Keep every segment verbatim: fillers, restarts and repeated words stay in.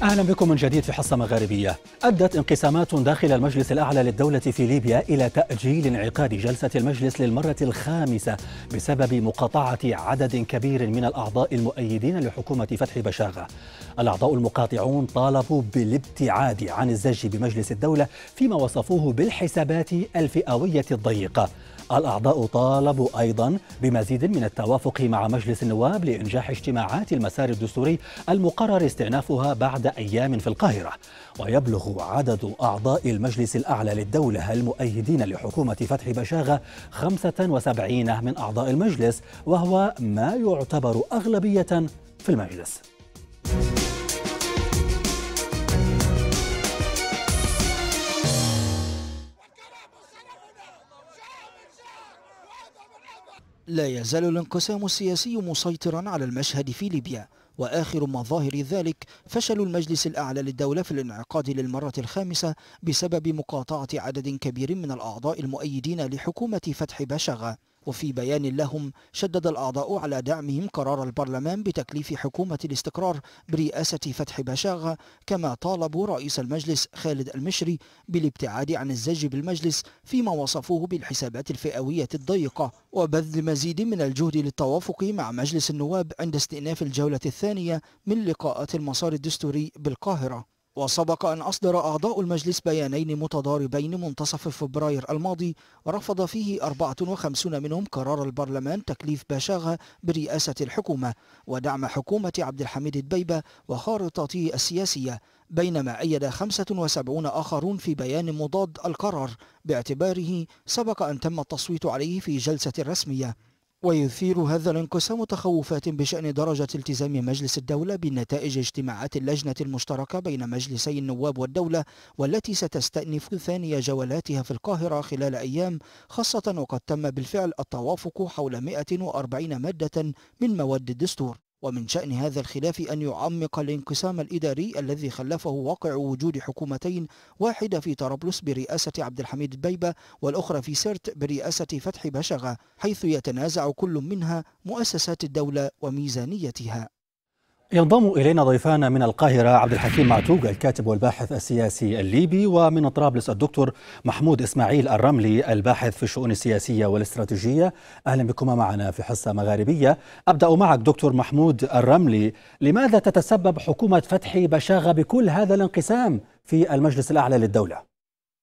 أهلا بكم من جديد في حصة مغاربية. أدت انقسامات داخل المجلس الأعلى للدولة في ليبيا إلى تأجيل انعقاد جلسة المجلس للمرة الخامسة بسبب مقاطعة عدد كبير من الأعضاء المؤيدين لحكومة فتحي بشاغة. الأعضاء المقاطعون طالبوا بالابتعاد عن الزج بمجلس الدولة فيما وصفوه بالحسابات الفئوية الضيقة. الأعضاء طالبوا أيضا بمزيد من التوافق مع مجلس النواب لإنجاح اجتماعات المسار الدستوري المقرر استئنافها بعد أيام في القاهرة. ويبلغ عدد أعضاء المجلس الأعلى للدولة المؤيدين لحكومة فتحي بشاغة خمسة وسبعين من أعضاء المجلس، وهو ما يعتبر أغلبية في المجلس. لا يزال الانقسام السياسي مسيطرا على المشهد في ليبيا، وآخر مظاهر ذلك فشل المجلس الأعلى للدولة في الانعقاد للمرة الخامسة بسبب مقاطعة عدد كبير من الأعضاء المؤيدين لحكومة فتحي بشاغة. وفي بيان لهم شدد الأعضاء على دعمهم قرار البرلمان بتكليف حكومة الاستقرار برئاسة فتحي بشاغة، كما طالبوا رئيس المجلس خالد المشري بالابتعاد عن الزج بالمجلس فيما وصفوه بالحسابات الفئوية الضيقة، وبذل مزيد من الجهد للتوافق مع مجلس النواب عند استئناف الجولة الثانية من لقاءات المسار الدستوري بالقاهرة. وسبق أن أصدر أعضاء المجلس بيانين متضاربين منتصف فبراير الماضي رفض فيه أربعة وخمسين منهم قرار البرلمان تكليف بشاغة برئاسة الحكومة ودعم حكومة عبد الحميد دبيبة وخارطته السياسية، بينما أيد خمسة وسبعين آخرون في بيان مضاد القرار باعتباره سبق أن تم التصويت عليه في جلسة رسمية. ويثير هذا الانقسام تخوفات بشأن درجة التزام مجلس الدولة بنتائج اجتماعات اللجنة المشتركة بين مجلسي النواب والدولة، والتي ستستأنف ثاني جولاتها في القاهرة خلال أيام، خاصة وقد تم بالفعل التوافق حول مئة وأربعين مادة من مواد الدستور. ومن شأن هذا الخلاف أن يعمق الانقسام الإداري الذي خلفه واقع وجود حكومتين، واحدة في طرابلس برئاسة عبد الحميد دبيبة والأخرى في سرت برئاسة فتحي بشاغة، حيث يتنازع كل منها مؤسسات الدولة وميزانيتها. ينضم إلينا ضيفان من القاهرة عبد الحكيم معتوق الكاتب والباحث السياسي الليبي، ومن طرابلس الدكتور محمود إسماعيل الرملي الباحث في الشؤون السياسية والاستراتيجية. أهلا بكما معنا في حصة مغاربية. أبدأ معك دكتور محمود الرملي، لماذا تتسبب حكومة فتحي بشاغة بكل هذا الانقسام في المجلس الأعلى للدولة؟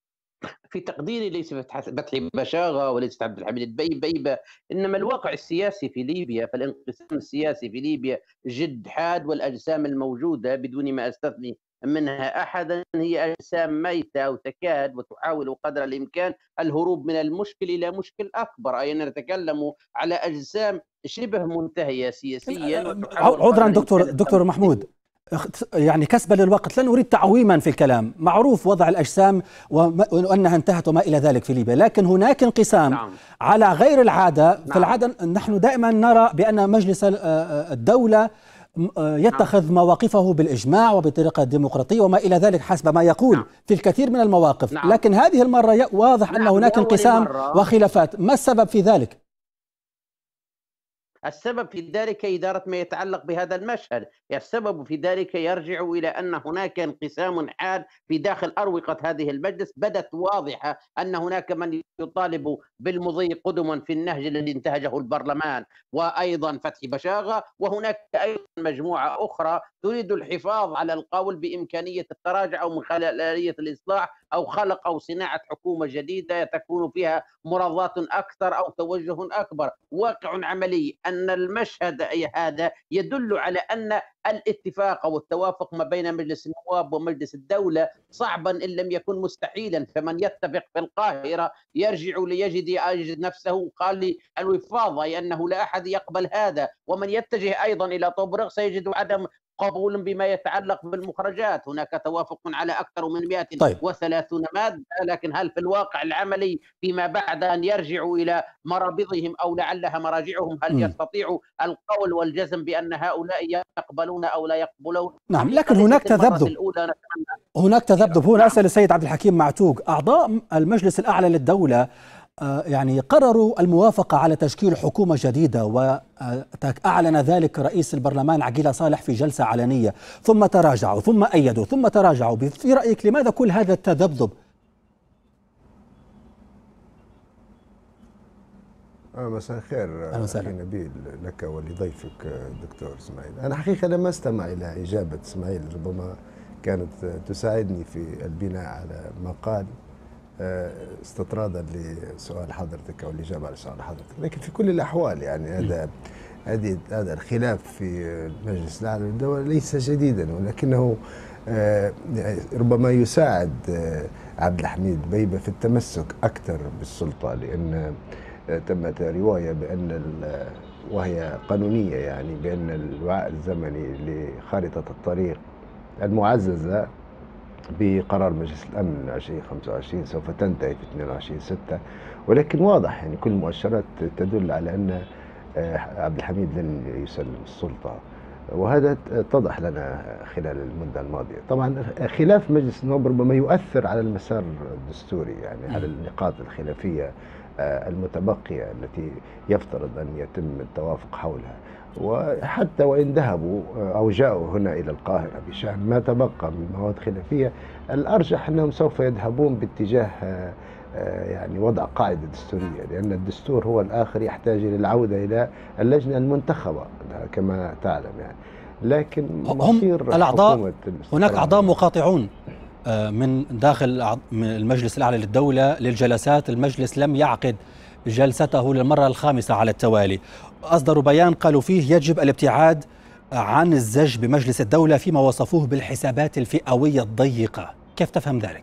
في تقديري ليس فتحي بشاغة وليس عبد الحميد دبيبة، إنما الواقع السياسي في ليبيا. فالانقسام السياسي في ليبيا جد حاد، والأجسام الموجودة بدون ما أستثني منها أحدا هي أجسام ميتة أو تكاد وتحاول قدر الإمكان الهروب من المشكل إلى مشكل أكبر، أي نتكلم على أجسام شبه منتهية سياسيا. عذرا دكتور دكتور محمود، يعني كسبا للوقت لا نريد تعويما في الكلام، معروف وضع الأجسام وأنها انتهت وما إلى ذلك في ليبيا، لكن هناك انقسام نعم. على غير العادة. نعم. في العادة نحن دائما نرى بأن مجلس الدولة يتخذ نعم. مواقفه بالإجماع وبطريقة ديمقراطية وما إلى ذلك حسب ما يقول نعم. في الكثير من المواقف. نعم. لكن هذه المرة واضح نعم. أن هناك انقسام وخلافات. ما السبب في ذلك؟ السبب في ذلك إدارة ما يتعلق بهذا المشهد. السبب في ذلك يرجع إلى أن هناك انقسام حاد في داخل أروقة هذه المجلس. بدت واضحة أن هناك من يطالب بالمضي قدما في النهج الذي انتهجه البرلمان وأيضا فتحي بشاغة، وهناك أيضا مجموعة أخرى تريد الحفاظ على القول بإمكانية التراجع أو من خلالية الإصلاح أو خلق أو صناعة حكومة جديدة تكون فيها مرضات أكثر أو توجه أكبر. واقع عملي أن المشهد هذا يدل على أن الاتفاق والتوافق ما بين مجلس النواب ومجلس الدولة صعبا إن لم يكن مستحيلا. فمن يتفق في القاهرة يرجع ليجد يجد نفسه قال الوفاض، أي أنه لا أحد يقبل هذا، ومن يتجه أيضا إلى طبرق سيجد عدم قبول بما يتعلق بالمخرجات. هناك توافق على أكثر من مئة وثلاثين طيب. مادة، لكن هل في الواقع العملي فيما بعد أن يرجعوا إلى مرابضهم أو لعلها مراجعهم هل م. يستطيعوا القول والجزم بأن هؤلاء يقبلون أو لا يقبلون؟ نعم، لكن هناك تذبذب هناك تذبذب هنا. أسأل السيد عبد الحكيم معتوق، أعضاء المجلس الأعلى للدولة يعني قرروا الموافقة على تشكيل حكومة جديدة، وأعلن ذلك رئيس البرلمان عقيلة صالح في جلسة علنية، ثم تراجعوا ثم أيدوا ثم تراجعوا. في رأيك لماذا كل هذا التذبذب؟ مساء الخير أخي نبيل لك ولضيفك دكتور إسماعيل. أنا حقيقة لم أستمع إلى إجابة إسماعيل، ربما كانت تساعدني في البناء على ما قال استطرادا لسؤال حضرتك أو الإجابة على سؤال حضرتك. لكن في كل الأحوال يعني هذا هذه هذا الخلاف في المجلس الأعلى للدولة ليس جديدا، ولكنه ربما يساعد عبد الحميد دبيبة في التمسك أكثر بالسلطة، لأن تمت رواية بأن وهي قانونية يعني بأن الوعاء الزمني لخارطة الطريق المعززة بقرار مجلس الأمن ألفين وخمسة وعشرين سوف تنتهي في اثنين وعشرين ستة، ولكن واضح يعني كل المؤشرات تدل على أن عبد الحميد لن يسلم السلطة، وهذا اتضح لنا خلال المدة الماضية. طبعا خلاف مجلس النواب ربما يؤثر على المسار الدستوري، يعني على النقاط الخلافية المتبقية التي يفترض أن يتم التوافق حولها، وحتى وإن ذهبوا أو جاءوا هنا إلى القاهرة بشأن ما تبقى من مواد خلافية، الأرجح أنهم سوف يذهبون باتجاه يعني وضع قاعدة دستورية، لأن الدستور هو الآخر يحتاج إلى العودة إلى اللجنة المنتخبة كما تعلم يعني. لكن هم الأعضاء هناك أعضاء مقاطعون من داخل المجلس الأعلى للدولة للجلسات. المجلس لم يعقد جلسته للمرة الخامسة على التوالي، أصدروا بيان قالوا فيه يجب الابتعاد عن الزج بمجلس الدولة فيما وصفوه بالحسابات الفئوية الضيقة. كيف تفهم ذلك؟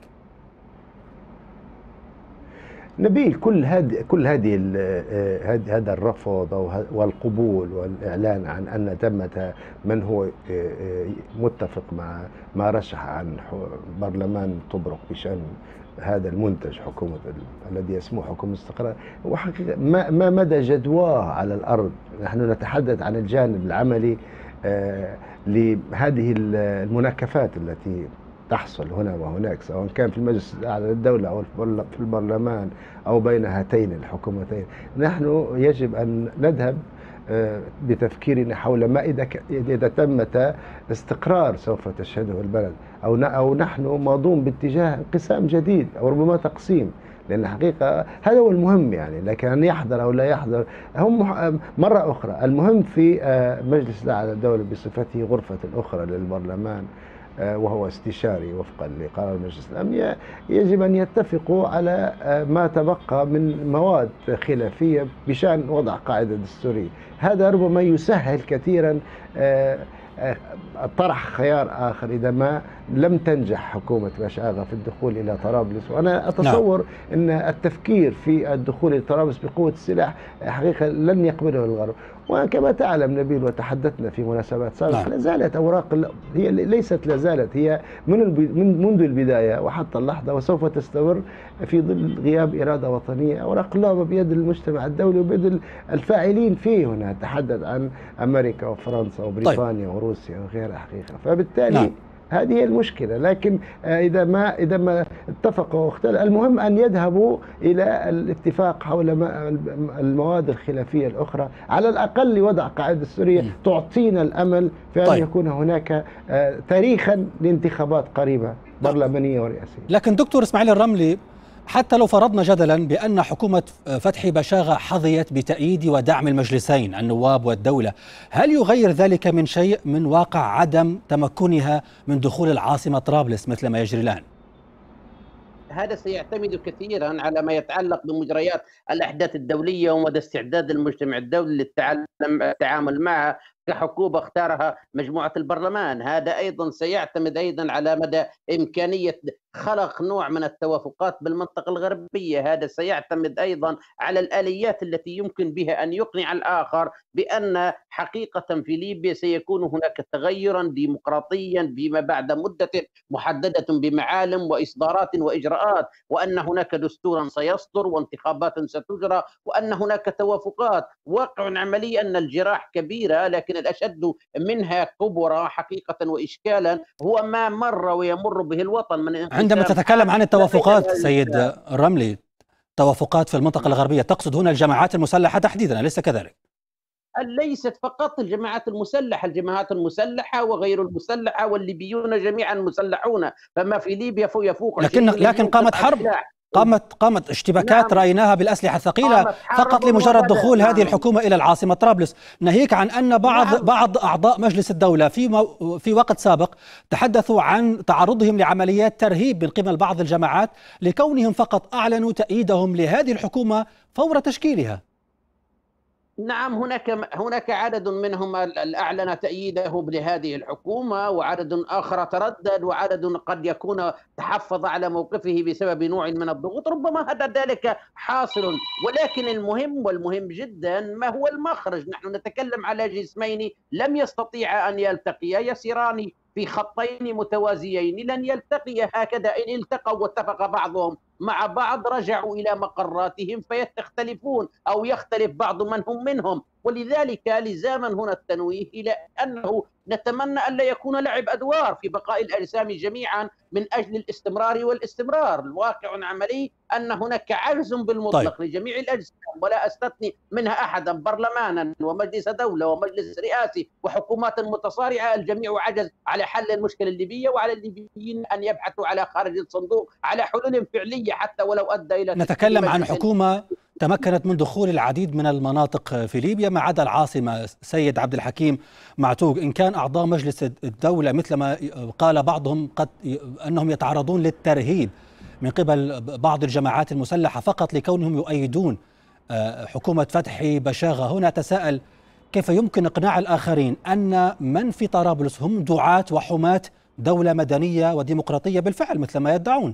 نبيل، كل هذه كل هذه هذا الرفض والقبول والإعلان عن أن ثمة من هو متفق مع ما رشح عن برلمان طبرق بشأن هذا المنتج حكومة الذي يسموه حكومة الاستقرار، وحقيقة ما, ما مدى جدواه على الأرض. نحن نتحدث عن الجانب العملي لهذه المناكفات التي تحصل هنا وهناك، سواء كان في المجلس الأعلى للدولة أو في البرلمان أو بين هاتين الحكومتين. نحن يجب أن نذهب بتفكيرنا حول ما إذا إذا تمت استقرار سوف تشهده البلد، أو أو نحن ماضون باتجاه انقسام جديد أو ربما تقسيم، لأن حقيقة هذا هو المهم يعني. لكن أن يحضر أو لا يحضر هم مرة أخرى، المهم في مجلس الأعلى للدولة بصفته غرفة أخرى للبرلمان وهو استشاري وفقا لقرار مجلس الأمن، يجب أن يتفقوا على ما تبقى من مواد خلافية بشأن وضع قاعدة دستورية. هذا ربما يسهل كثيرا طرح خيار آخر إذا ما لم تنجح حكومة بشاغة في الدخول إلى طرابلس. وأنا أتصور نعم. أن التفكير في الدخول إلى طرابلس بقوة السلاح حقيقة لن يقبله الغرب. وكما تعلم نبيل وتحدثنا في مناسبات سابقة، نعم. لا زالت أوراق، هي ليست لا زالت، هي من منذ البداية وحتى اللحظة وسوف تستمر في ظل غياب إرادة وطنية. أوراق اللعبة بيد المجتمع الدولي وبيد الفاعلين فيه. هنا نتحدث عن أمريكا وفرنسا وبريطانيا طيب. وروسيا وغيرها حقيقة. فبالتالي نعم. هذه هي المشكلة. لكن إذا ما إذا ما اتفقوا واختلفوا، المهم أن يذهبوا إلى الاتفاق حول المواد الخلافية الأخرى، على الأقل لوضع قاعدة دستورية تعطينا الأمل في أن طيب. يكون هناك تاريخا لانتخابات قريبة برلمانية ورئاسية. لكن دكتور إسماعيل الرملي، حتى لو فرضنا جدلا بأن حكومة فتحي بشاغة حظيت بتأييد ودعم المجلسين النواب والدولة، هل يغير ذلك من شيء من واقع عدم تمكنها من دخول العاصمة طرابلس مثل ما يجري الآن؟ هذا سيعتمد كثيرا على ما يتعلق بمجريات الأحداث الدولية ومدى استعداد المجتمع الدولي للتعامل معها كحكومة اختارها مجموعة البرلمان. هذا أيضا سيعتمد أيضا على مدى إمكانية خلق نوع من التوافقات بالمنطقة الغربية. هذا سيعتمد أيضا على الآليات التي يمكن بها أن يقنع الآخر بأن حقيقة في ليبيا سيكون هناك تغيرا ديمقراطيا فيما بعد مدة محددة بمعالم وإصدارات وإجراءات، وأن هناك دستورا سيصدر وانتخابات ستجرى، وأن هناك توافقات. واقع عملي أن الجراح كبيرة، لكن الأشد منها كبرى حقيقة وإشكالا هو ما مر ويمر به الوطن من عندما تتكلم عن التوافقات سيد الرملي، توافقات في المنطقة الغربية، تقصد هنا الجماعات المسلحة تحديدا أليس كذلك؟ ليست فقط الجماعات المسلحة، الجماعات المسلحة وغير المسلحة والليبيون جميعا مسلحون، فما في ليبيا يفوق لكن لكن قامت حرب، قامت قامت اشتباكات. نعم. رأيناها بالأسلحة الثقيلة فقط لمجرد دخول نعم. هذه الحكومة إلى العاصمة طرابلس، ناهيك عن أن بعض نعم. بعض أعضاء مجلس الدولة في مو في وقت سابق تحدثوا عن تعرضهم لعمليات ترهيب من قبل بعض الجماعات لكونهم فقط أعلنوا تأييدهم لهذه الحكومة فور تشكيلها. نعم، هناك هناك عدد منهم أعلن تأييده لهذه الحكومة، وعدد آخر تردد، وعدد قد يكون تحفظ على موقفه بسبب نوع من الضغوط، ربما هذا ذلك حاصل. ولكن المهم والمهم جدا ما هو المخرج. نحن نتكلم على جسمين لم يستطيعا أن يلتقيا، يسيران في خطين متوازيين، لن يلتقيا هكذا. إن التقوا واتفق بعضهم مع بعض رجعوا إلى مقراتهم فيختلفون أو يختلف بعض من هم منهم. ولذلك لزاما هنا التنويه إلى أنه نتمنى أن لا يكون لعب أدوار في بقاء الأجسام جميعا من أجل الاستمرار والاستمرار. الواقع العملي أن هناك عجز بالمطلق طيب. لجميع الأجسام، ولا أستثني منها أحدا، برلمانا ومجلس دولة ومجلس رئاسي وحكومات متصارعة، الجميع عجز على حل المشكلة الليبية، وعلى الليبيين أن يبحثوا على خارج الصندوق على حلول فعلية حتى ولو أدى إلى. نتكلم عن حكومة تمكنت من دخول العديد من المناطق في ليبيا ما عدا العاصمة. سيد عبد الحكيم معتوق، إن كان أعضاء مجلس الدولة مثلما قال بعضهم قد أنهم يتعرضون للترهيب من قبل بعض الجماعات المسلحة فقط لكونهم يؤيدون حكومة فتحي بشاغة، هنا تساءل كيف يمكن إقناع الآخرين أن من في طرابلس هم دعاة وحماة دولة مدنية وديمقراطية بالفعل مثل ما يدعون؟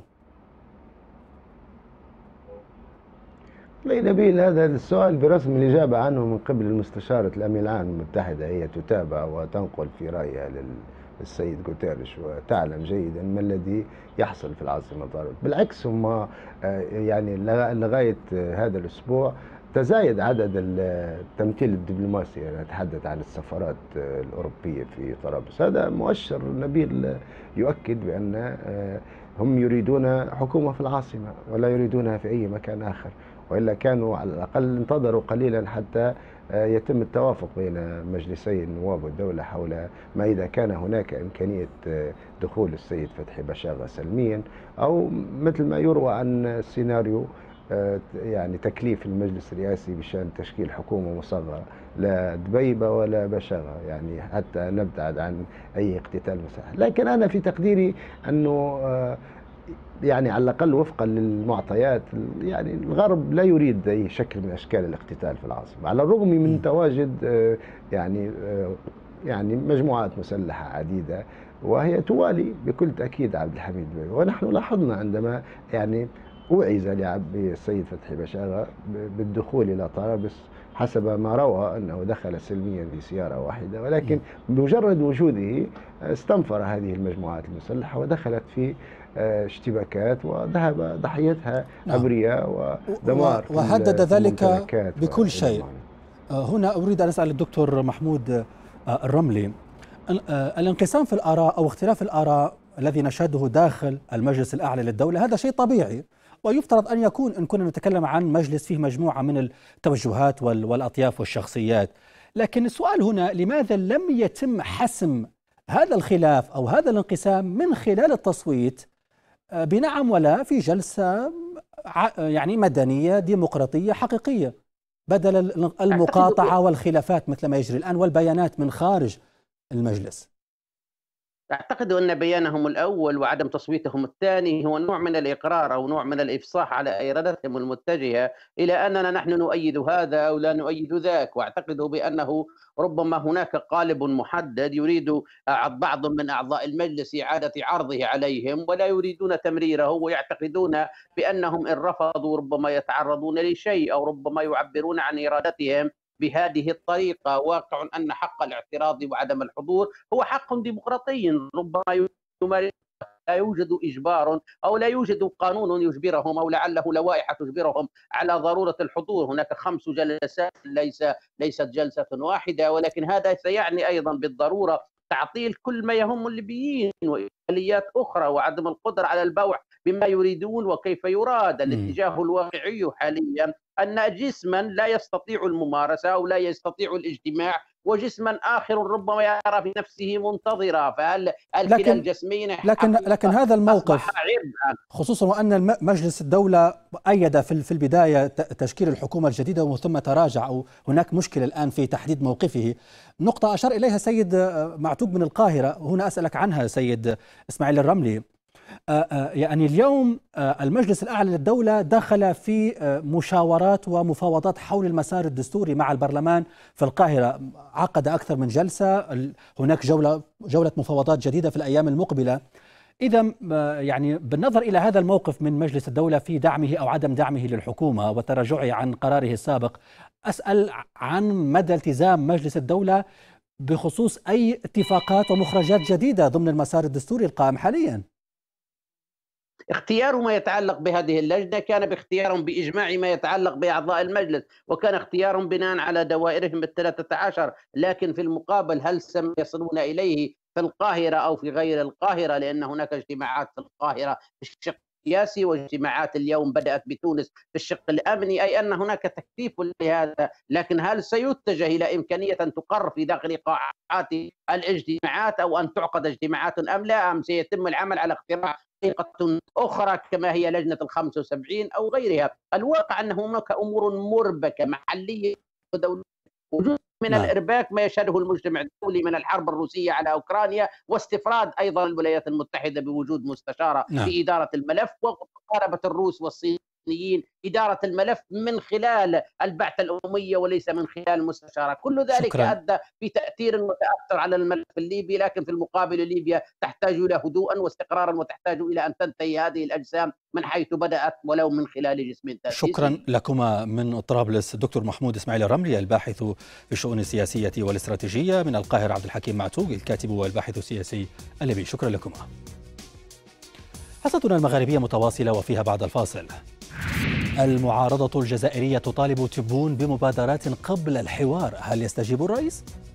لا نبيل، هذا السؤال برسم الإجابة عنه من قبل المستشارة الأمين العام المتحدة، هي تتابع وتنقل في رأيها للسيد غوتيريش وتعلم جيدا ما الذي يحصل في العاصمة طرابلس. بالعكس هم يعني لغاية هذا الأسبوع تزايد عدد التمثيل الدبلوماسي، أنا أتحدث عن السفارات الأوروبية في طرابلس. هذا مؤشر نبيل يؤكد بأن هم يريدون حكومة في العاصمة ولا يريدونها في أي مكان آخر، وإلا كانوا على الأقل انتظروا قليلا حتى يتم التوافق بين مجلسي النواب والدولة حول ما إذا كان هناك إمكانية دخول السيد فتحي بشاغة سلميا، أو مثل ما يروى عن سيناريو يعني تكليف المجلس الرئاسي بشأن تشكيل حكومة مصغرة، لا دبيبة ولا بشاغة، يعني حتى نبتعد عن أي اقتتال مساحي. لكن أنا في تقديري أنه يعني على الأقل وفقا للمعطيات يعني الغرب لا يريد أي شكل من أشكال الاقتتال في العاصمة، على الرغم من تواجد يعني يعني مجموعات مسلحة عديدة وهي توالي بكل تأكيد عبد الحميد بيه. ونحن لاحظنا عندما يعني أوعز للسيد فتحي بشاغة بالدخول إلى طرابلس حسب ما روى أنه دخل سلميا بسيارة واحدة، ولكن بمجرد وجوده استنفر هذه المجموعات المسلحة ودخلت في اشتباكات وذهب ضحيتها أبرياء ودمار، وهدد ذلك بكل شيء. هنا أريد أن أسأل الدكتور محمود الرملي، الانقسام في الآراء أو اختلاف الآراء الذي نشهده داخل المجلس الأعلى للدولة هذا شيء طبيعي، ويفترض أن يكون إن كنا نتكلم عن مجلس فيه مجموعة من التوجهات والأطياف والشخصيات. لكن السؤال هنا، لماذا لم يتم حسم هذا الخلاف أو هذا الانقسام من خلال التصويت بنعم ولا في جلسة يعني مدنية ديمقراطية حقيقية، بدل المقاطعة والخلافات مثل ما يجري الآن والبيانات من خارج المجلس؟ أعتقد أن بيانهم الأول وعدم تصويتهم الثاني هو نوع من الإقرار أو نوع من الإفصاح على إرادتهم المتجهة إلى أننا نحن نؤيد هذا أو لا نؤيد ذاك. وأعتقد بأنه ربما هناك قالب محدد يريد بعض من أعضاء المجلس إعادة عرضه عليهم ولا يريدون تمريره، ويعتقدون بأنهم إن رفضوا ربما يتعرضون لشيء أو ربما يعبرون عن إرادتهم بهذه الطريقة. واقع أن حق الاعتراض وعدم الحضور هو حق ديمقراطي، ربما يمارس لا يوجد إجبار أو لا يوجد قانون يجبرهم أو لعله لوائح تجبرهم على ضرورة الحضور. هناك خمس جلسات، ليس ليست جلسة واحدة، ولكن هذا سيعني أيضا بالضرورة تعطيل كل ما يهم الليبيين وإشكاليات أخرى وعدم القدرة على البوح بما يريدون وكيف يراد. الاتجاه الواقعي حاليا أن جسما لا يستطيع الممارسة أو لا يستطيع الاجتماع وجسما آخر ربما يرى في نفسه منتظرة، فهل كلا الجسمين لكن لكن هذا الموقف خصوصا وأن مجلس الدولة أيد في البداية تشكيل الحكومة الجديدة ومن ثم تراجع، أو هناك مشكلة الآن في تحديد موقفه، نقطة أشار إليها سيد معتوق من القاهرة، هنا أسألك عنها سيد إسماعيل الرملي. يعني اليوم المجلس الأعلى للدولة دخل في مشاورات ومفاوضات حول المسار الدستوري مع البرلمان في القاهرة، عقد أكثر من جلسة، هناك جولة جولة مفاوضات جديدة في الأيام المقبلة. إذا يعني بالنظر إلى هذا الموقف من مجلس الدولة في دعمه أو عدم دعمه للحكومة وتراجعه عن قراره السابق، أسأل عن مدى التزام مجلس الدولة بخصوص أي اتفاقات ومخرجات جديدة ضمن المسار الدستوري القائم حاليا. اختيار ما يتعلق بهذه اللجنة كان باختيارهم بإجماع ما يتعلق بأعضاء المجلس، وكان اختيارهم بناء على دوائرهم الثلاثة عشر، لكن في المقابل هل سيصلون إليه في القاهرة أو في غير القاهرة؟ لأن هناك اجتماعات في القاهرة في الشق السياسي واجتماعات اليوم بدأت بتونس في الشق الأمني، أي أن هناك تكثيف لهذا، لكن هل سيتجه إلى إمكانية أن تقر في داخل قاعات الاجتماعات أو أن تعقد اجتماعات أم لا، أم سيتم العمل على اختراع طريقة أخرى كما هي لجنة الخمسة وسبعين أو غيرها؟ الواقع أن هناك أمور مربكة محلية ودولية، وجود من نعم. الإرباك ما يشهده المجتمع الدولي من الحرب الروسية على أوكرانيا، واستفراد أيضا الولايات المتحدة بوجود مستشارة نعم. في إدارة الملف، ومقاربة الروس والصينيين إدارة الملف من خلال البعثة الأممية وليس من خلال المستشارة. كل ذلك شكرا. أدى بتأثير متأثر على الملف الليبي، لكن في المقابل ليبيا تحتاج إلى هدوءا واستقرارا وتحتاج إلى أن تنتهي هذه الأجسام من حيث بدأت ولو من خلال جسم تأسيسي. شكرا لكما من طرابلس الدكتور محمود إسماعيل الرملي الباحث في الشؤون السياسية والاستراتيجية، من القاهرة عبد الحكيم معتوق الكاتب والباحث السياسي الليبي. شكرا لكما. حصتنا المغاربية متواصلة وفيها بعد الفاصل. المعارضة الجزائرية تطالب تبون بمبادرات قبل الحوار، هل يستجيب الرئيس؟